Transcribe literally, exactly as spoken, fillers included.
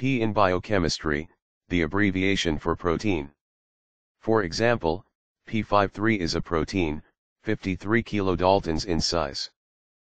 P in biochemistry, the abbreviation for protein. For example, P fifty-three is a protein, fifty-three kilodaltons in size.